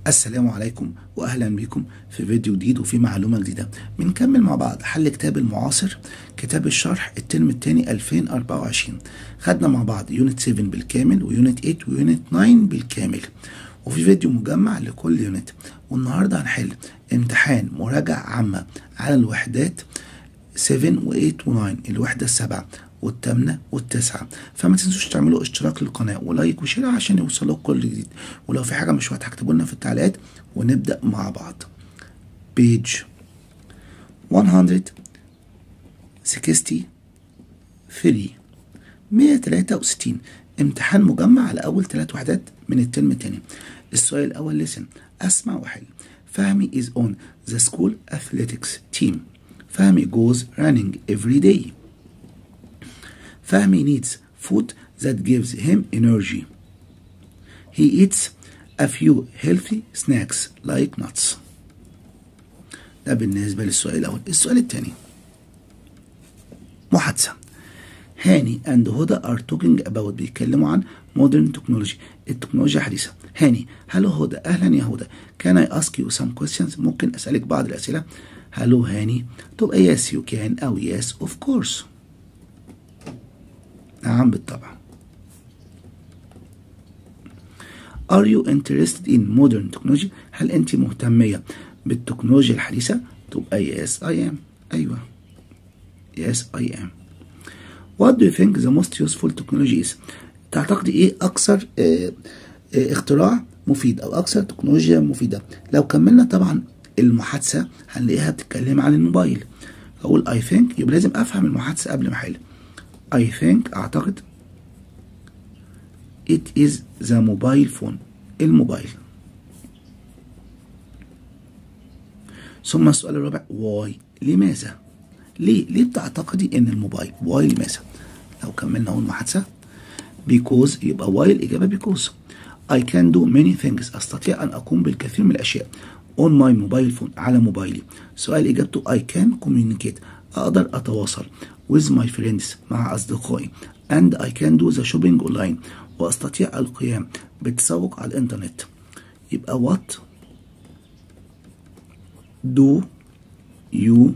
السلام عليكم واهلا بكم في فيديو جديد وفي معلومه جديده. بنكمل مع بعض حل كتاب المعاصر، كتاب الشرح الترم الثاني 2024. خدنا مع بعض يونت 7 بالكامل ويونت 8 ويونت 9 بالكامل، وفي فيديو مجمع لكل يونت. والنهارده هنحل امتحان مراجعه عامه على الوحدات 7 و8 و9، الوحده السابعه والثامنه والتاسعه. فما تنسوش تعملوا اشتراك للقناه ولايك وشير عشان يوصلوا كل جديد، ولو في حاجه مش واضحه اكتبوا لنا في التعليقات ونبدا مع بعض. بيج 163 امتحان مجمع على اول 3 وحدات من الترم الثاني. السؤال الاول لسن، اسمع وحل. فهمي is on the school athletics team. فهمي goes running every day. Fahmi needs food that gives him energy. He eats a few healthy snacks like nuts. ده بالنسبة للسؤال الأول. السؤال الثاني محادثة. هاني and هدى are talking about، بيتكلموا عن modern technology، التكنولوجيا الحديثة. هاني: هلو هدى. أهلا يا هدى. Can I ask you some questions؟ ممكن أسألك بعض الأسئلة؟ هلو هاني تبقى yes you can أو yes of course. نعم بالطبع. Are you interested in modern technology؟ هل أنت مهتمية بالتكنولوجيا الحديثة؟ تبقى yes I am. أيوة yes I am. What do you think the most useful technology is؟ تعتقدي إيه أكثر اختراع مفيد أو أكثر تكنولوجيا مفيدة؟ لو كملنا طبعا المحادثة هنلاقيها بتتكلم عن الموبايل. أقول I think، يبقى لازم أفهم المحادثة قبل ما أحل. I think أعتقد it is the mobile phone، الموبايل. ثم السؤال الرابع why، لماذا؟ ليه بتعتقدي ان الموبايل؟ why لماذا؟ لو كملنا اول محادثة because، يبقى why الإجابة because. I can do many things، أستطيع أن أقوم بالكثير من الأشياء on my mobile phone، على موبايلي. سؤال إجابته I can communicate، أقدر أتواصل with my friends، مع أصدقائي. and I can do the shopping online، وأستطيع القيام بالتسوق على الإنترنت. يبقى what do you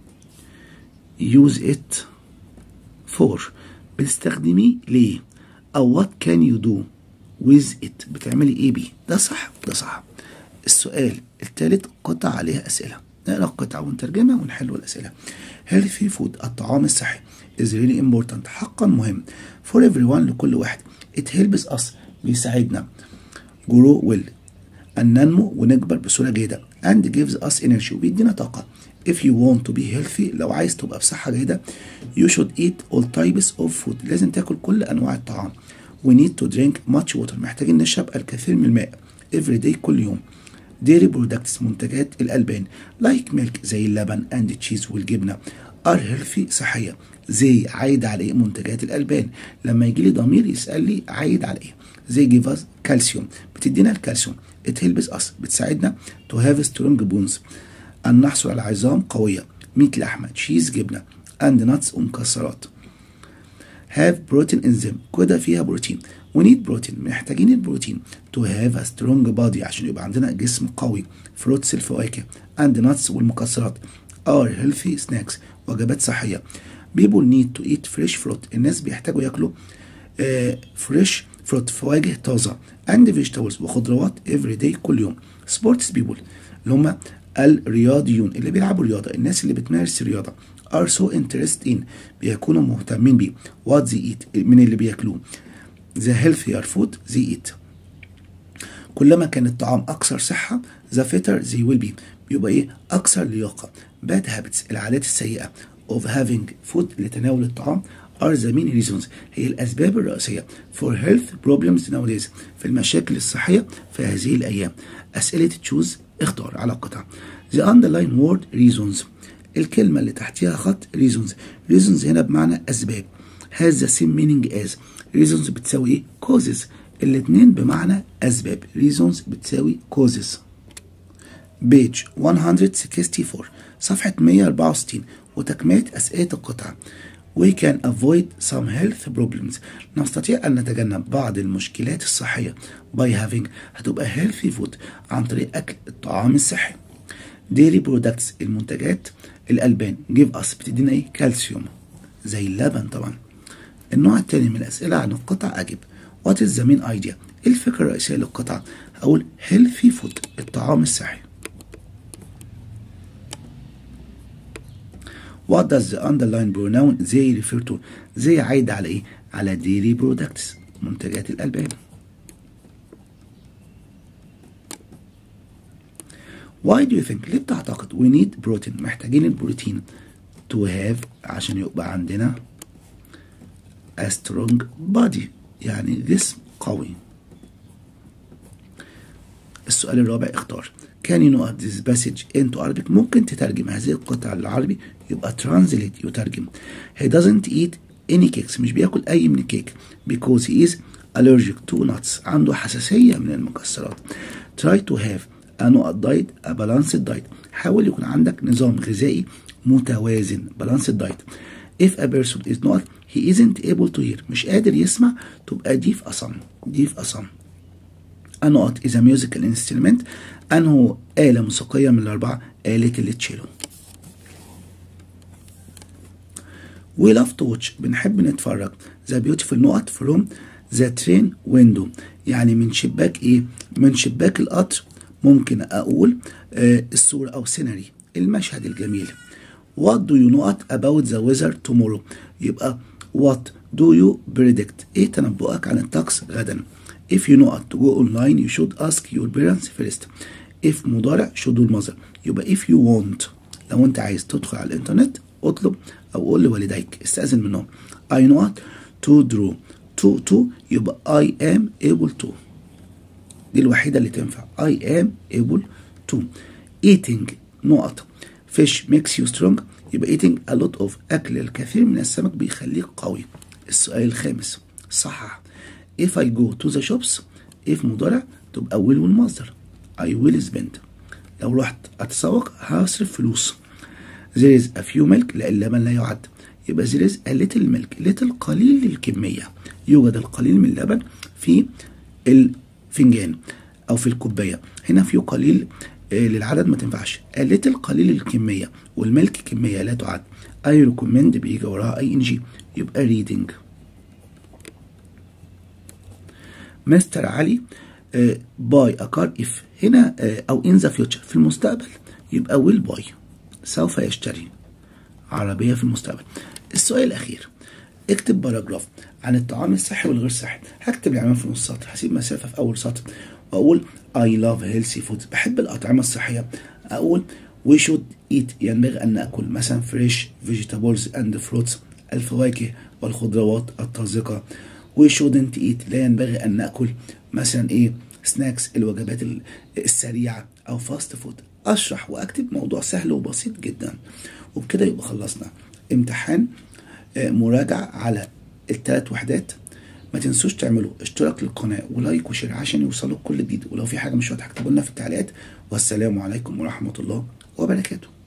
use it for؟ بتستخدميه ليه؟ أو what can you do with it؟ بتعملي إيه بيه؟ ده صح ده صح. السؤال الثالث قطع عليها أسئلة، نقرأ القطعة ونترجمها ونحل الأسئلة. healthy food، الطعام الصحي is really important، حقا مهم. for everyone، لكل واحد. it helps us، بيساعدنا. grow well، أن ننمو ونكبر بصورة جيدة. and gives us energy، وبيدينا طاقة. if you want to be healthy، لو عايز تبقى بصحة جيدة you should eat all types of food، لازم تاكل كل أنواع الطعام. we need to drink much water، محتاجين نشرب الكثير من الماء every day، كل يوم. dairy products، منتجات الألبان like milk، زي اللبن and cheese والجبنة are healthy، صحية. زي عايد على ايه؟ منتجات الألبان. لما يجي لي ضمير يسأل لي عايد على ايه. زي give us كالسيوم، بتدينا الكالسيوم. it helps us، بتساعدنا to have strong bones، أن نحصل على عظام قوية. meat، لحمة. cheese، جبنة. and nuts، ومكسرات. have protein in them، كده فيها بروتين. we need protein، محتاجين البروتين to have a strong body، عشان يبقى عندنا جسم قوي. fruits، الفواكه. and nuts، والمكسرات are healthy snacks، وجبات صحية. people need to eat fresh fruit، الناس بيحتاجوا ياكلوا fresh fruit، فواكه طازة. and vegetables، وخضروات every day، كل يوم. sports people، اللي هم الرياضيون، اللي بيلعبوا رياضة، الناس اللي بتمارس الرياضة. are so interested in، بيكونوا مهتمين بيه. what they eat، من اللي بياكلوه. the healthier food they eat، كلما كان الطعام أكثر صحة the fitter they will be، بيبقى إيه؟ أكثر لياقة. bad habits، العادات السيئة of having food، لتناول الطعام are the main reasons، هي الأسباب الرئيسية for health problems nowadays، في المشاكل الصحية في هذه الأيام. أسئلة تشوز، اختار على القطعة. the underline word reasons، الكلمة اللي تحتها خط reasons. reasons هنا بمعنى أسباب. has the same meaning as، reasons بتساوي إيه؟ causes، الاتنين بمعنى أسباب. reasons بتساوي causes. page 164 صفحة 164 وتكملة أسئلة القطعة. We can avoid some health problems. نستطيع أن نتجنب بعض المشكلات الصحية by having هتبقى healthy food عن طريق أكل الطعام الصحي. Dairy products المنتجات الألبان give us بتدينا إيه؟ كالسيوم زي اللبن طبعا. النوع الثاني من الأسئلة عن القطع أجب What is the main idea؟ الفكرة الرئيسية للقطع؟ أقول healthy food الطعام الصحي. What does the underlined pronoun they refer to؟ they عايدة على إيه؟ على dairy products منتجات الألبان. Why do you think؟ ليه بتعتقد we need protein محتاجين البروتين to have عشان يبقى عندنا a strong body يعني جسم قوي. السؤال الرابع اختار Can you note this passage into Arabic؟ ممكن تترجم هذه القطعة للعربي يبقى translate يترجم. He doesn't eat any cakes مش بياكل أي من الكيك because he is allergic to nuts عنده حساسية من المكسرات. Try to have a diet a balanced diet حاول يكون عندك نظام غذائي متوازن balanced diet. If a person is not he isn't able to hear مش قادر يسمع تبقى ديف أصم. A note is a musical instrument أنه آلة موسيقية من الأربعة آلة التشيلو. We love to watch بنحب نتفرج the beautiful note from the train window يعني من شباك إيه؟ من شباك القطر ممكن أقول الصورة أو سيناري المشهد الجميل. What do you know about the weather tomorrow؟ يبقى what do you predict؟ إيه تنبؤك عن الطقس غدا؟ If you know to go online you should ask your parents first. If مضارع should المصدر يبقى if you want لو أنت عايز تدخل على الإنترنت اطلب أو قول لوالديك استأذن منهم. I know to draw to يبقى I am able to دي الوحيدة اللي تنفع I am able to. Eating نقط fish makes you strong يبقى eating a lot of أكل الكثير من السمك بيخليك قوي. السؤال الخامس صحح if I go to the shops if مضارع تبقى will والمصدر I will spend لو رحت أتسوق هصرف فلوس. there is a few milk لا اللبن لا يعد يبقى there is a little milk little قليل الكمية يوجد القليل من اللبن في الفنجان أو في الكوباية. هنا في قليل للعدد ما تنفعش a little قليل الكمية والملك كمية لا تعد. I recommend بيجي وراها ing يبقى reading. مستر علي buy a car if هنا أو in the future في المستقبل يبقى will buy سوف يشتري عربية في المستقبل. السؤال الأخير اكتب باراجراف عن الطعام الصحي والغير صحي. هكتب العنوان في نص سطر هسيب مسافة في أول سطر وأقول I love healthy food بحب الأطعمة الصحية. أقول we should eat ينبغي أن نأكل مثلا fresh vegetables and fruits الفواكه والخضروات الطازجة. we shouldn't eat لا ينبغي أن نأكل مثلا إيه سناكس الوجبات السريعة أو فاست فود. أشرح وأكتب موضوع سهل وبسيط جدا وبكده يبقى خلصنا امتحان مراجعة على الثلاث وحدات. ما تنسوش تعملوا اشتراك للقناة ولايك وشير عشان يوصلوا كل جديد ولو في حاجة مش واضحة اكتبوا لنا في التعليقات. والسلام عليكم ورحمة الله وبركاته.